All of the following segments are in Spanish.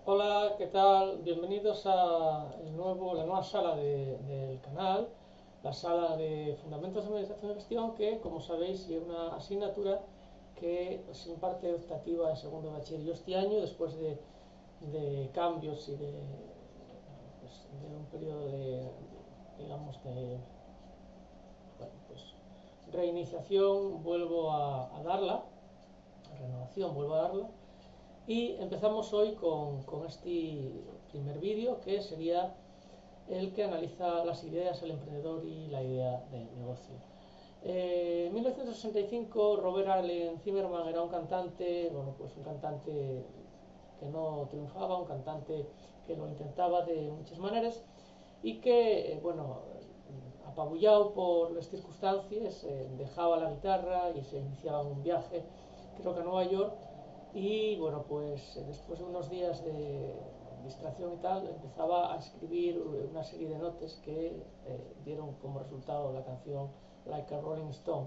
Hola, ¿qué tal? Bienvenidos a la nueva sala del canal, la sala de Fundamentos de Administración y Gestión, que, como sabéis, es una asignatura que se imparte optativa en segundo de bachiller. Yo este año, después de cambios y de un periodo digamos, bueno, pues, reiniciación, vuelvo a darla, renovación, vuelvo a darla. Y empezamos hoy con este primer vídeo, que sería el que analiza las ideas, el emprendedor y la idea de negocio. En 1965 Robert Allen Zimmerman era un cantante, bueno, pues un cantante que no triunfaba, un cantante que lo intentaba de muchas maneras y que, bueno, apabullado por las circunstancias, dejaba la guitarra y se iniciaba un viaje, creo que a Nueva York, y bueno, pues después de unos días de distracción y tal, empezaba a escribir una serie de notas que dieron como resultado la canción Like a Rolling Stone.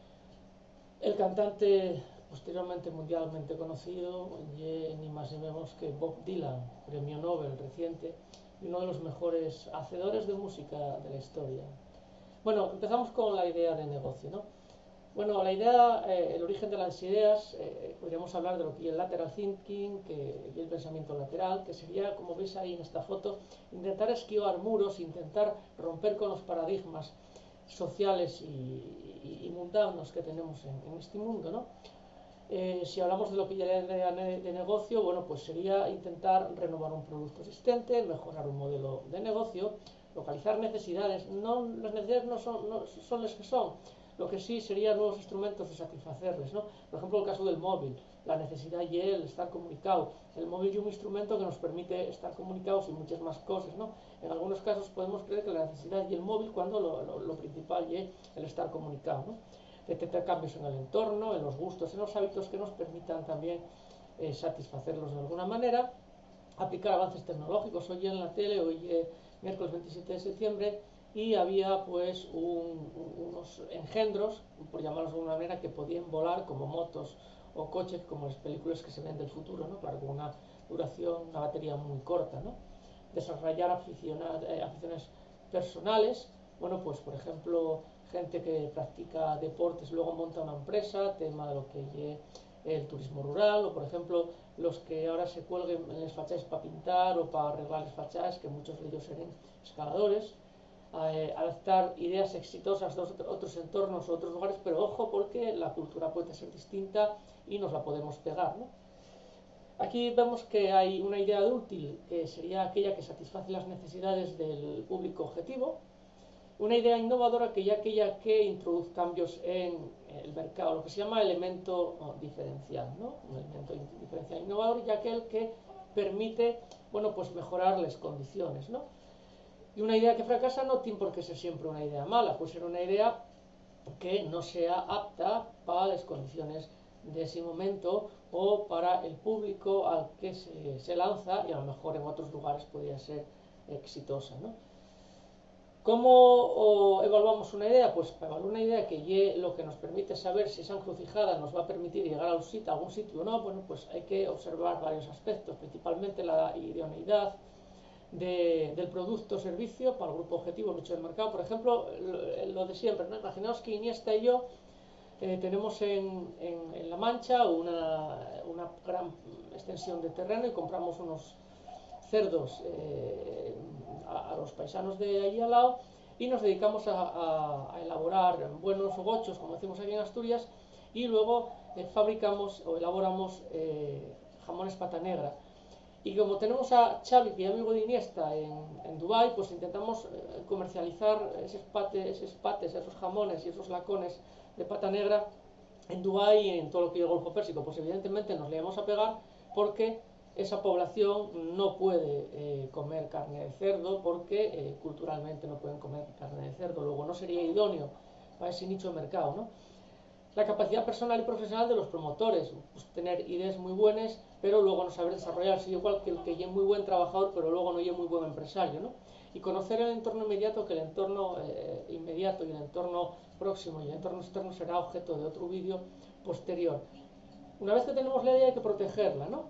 El cantante, posteriormente mundialmente conocido, ni más ni menos que Bob Dylan, premio Nobel reciente, y uno de los mejores hacedores de música de la historia. Bueno, empezamos con la idea de negocio, ¿no? Bueno, la idea, el origen de las ideas, podríamos hablar de lo que es el lateral thinking y el pensamiento lateral, que sería, como veis ahí en esta foto, intentar esquivar muros, intentar romper con los paradigmas sociales y mundanos que tenemos en este mundo, ¿no? Si hablamos de lo que ya es de negocio, bueno, pues sería intentar renovar un producto existente, mejorar un modelo de negocio, localizar necesidades. No, las necesidades no son las que son, lo que sí serían nuevos instrumentos de satisfacerles, ¿no? Por ejemplo, el caso del móvil, la necesidad y el estar comunicado. El móvil es un instrumento que nos permite estar comunicados y muchas más cosas, ¿no? En algunos casos podemos creer que la necesidad y el móvil cuando lo principal es el estar comunicado, ¿no? Detectar cambios en el entorno, en los gustos, en los hábitos que nos permitan también satisfacerlos de alguna manera, aplicar avances tecnológicos. Hoy en la tele, hoy miércoles 27 de septiembre, y había pues unos engendros, por llamarlos de alguna manera, que podían volar como motos o coches, como las películas que se ven del futuro, ¿no? Claro, con una duración, una batería muy corta, ¿no? Desarrollar aficiones personales, bueno, pues por ejemplo, gente que practica deportes luego monta una empresa, tema de lo que es el turismo rural, o por ejemplo los que ahora se cuelguen en las fachadas para pintar o para arreglar las fachadas, que muchos de ellos serán escaladores. Adaptar ideas exitosas de otros entornos o otros lugares, pero ojo, porque la cultura puede ser distinta y nos la podemos pegar, ¿no? Aquí vemos que hay una idea útil, que sería aquella que satisface las necesidades del público objetivo, una idea innovadora que ya aquella que introduce cambios en el mercado, lo que se llama elemento diferencial, ¿no? Un elemento diferencial innovador y aquel que permite, bueno, pues mejorar las condiciones, ¿no? Y una idea que fracasa no tiene por qué ser siempre una idea mala, puede ser una idea que no sea apta para las condiciones de ese momento o para el público al que se lanza, y a lo mejor en otros lugares podría ser exitosa, ¿no? ¿Cómo evaluamos una idea? Pues para evaluar una idea que lo que nos permite saber si esa encrucijada nos va a permitir llegar a algún sitio o no, bueno, pues hay que observar varios aspectos, principalmente la idoneidad del producto o servicio para el grupo objetivo, nicho de mercado. Por ejemplo, lo de siempre, ¿no? Imaginaos que Iniesta y yo tenemos en La Mancha una gran extensión de terreno y compramos unos cerdos a los paisanos de allí al lado y nos dedicamos a elaborar buenos gochos, como decimos aquí en Asturias, y luego fabricamos o elaboramos jamones pata negra. Y como tenemos a Xavi, que es amigo de Iniesta, en Dubái, pues intentamos comercializar esos pates, esos jamones y esos lacones de pata negra en Dubái y en todo lo que es el Golfo Pérsico. Pues evidentemente nos le vamos a pegar porque esa población no puede comer carne de cerdo porque culturalmente no pueden comer carne de cerdo. Luego no sería idóneo para ese nicho de mercado, ¿no? La capacidad personal y profesional de los promotores, pues tener ideas muy buenas, pero luego no saber desarrollarse, igual que el que es muy buen trabajador, pero luego no es muy buen empresario, ¿no? Y conocer el entorno inmediato, que el entorno inmediato y el entorno próximo y el entorno externo será objeto de otro vídeo posterior. Una vez que tenemos la idea hay que protegerla, ¿no?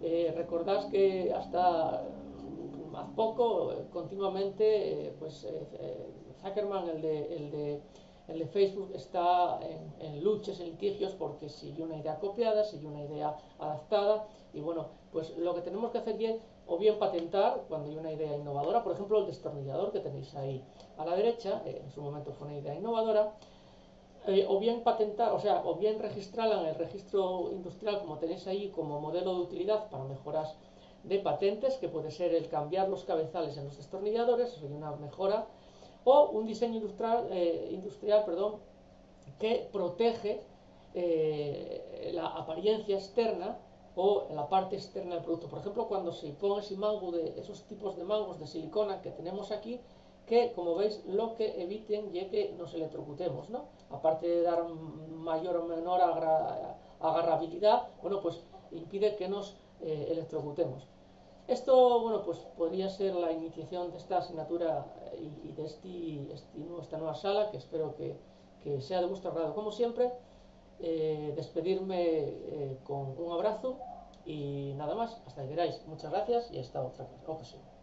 recordad que hasta hace poco, continuamente, Zuckerman, el de Facebook, está en luchas, en litigios, porque si hay una idea copiada, si hay una idea adaptada, y bueno, pues lo que tenemos que hacer es o bien patentar cuando hay una idea innovadora, por ejemplo el destornillador que tenéis ahí a la derecha, en su momento fue una idea innovadora, o bien patentar, o sea, o bien registrarla en el registro industrial, como tenéis ahí, como modelo de utilidad para mejoras de patentes, que puede ser el cambiar los cabezales en los destornilladores, eso es una mejora, o un diseño industrial, que protege la apariencia externa o la parte externa del producto. Por ejemplo, cuando se pone ese mango, esos tipos de mangos de silicona que tenemos aquí, que como veis lo que eviten es que nos electrocutemos, ¿no? Aparte de dar mayor o menor agarrabilidad, bueno, pues impide que nos electrocutemos. Esto, bueno, pues podría ser la iniciación de esta asignatura y de esta nueva sala, que espero que sea de vuestro agrado. Como siempre, despedirme con un abrazo y nada más, hasta que queráis. Muchas gracias y hasta otra ocasión.